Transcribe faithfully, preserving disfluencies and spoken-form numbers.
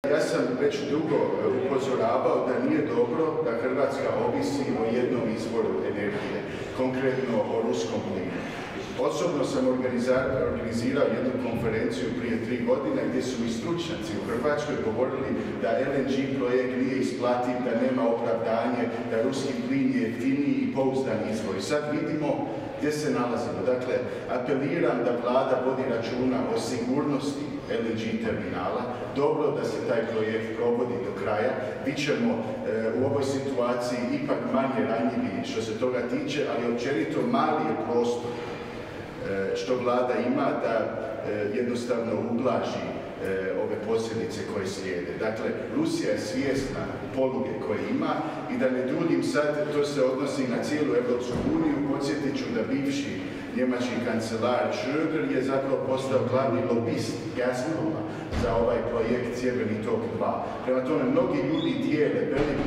Ja sam već dugo upozoravao da nije dobro da Hrvatska ovisi o jednom izvoru energije, konkretno o ruskom plinu. Osobno sam organizirao jednu konferenciju prije tri godine gdje su mi stručnjaci u Hrvatskoj govorili da L N G projekt nije isplativ, da nema opravdanje, da ruski plin je jeftiniji i pouzdan izvor. I sad vidimo gdje se nalazimo. Dakle, apeliram da vlada vodi računa o sigurnosti L N G terminala. Dobro da se taj projekt provodi do kraja. Bićemo e, u ovoj situaciji ipak manje ranjivi što se toga tiče, ali općenito mali je prostor e, što vlada ima da e, jednostavno ublaži e, ove posljedice koje slijede. Dakle, Rusija je svjesna poluge koje ima i da ne duljim sad, to se odnosi na cijelu Europsku uniju, podsjetit ću da bivši njemački kancelar Schröder je zapravo postao glavni lobist Gazproma za ovaj projekt Sjeverni tok dva. Prema tome, mnogi ljudi dijele velik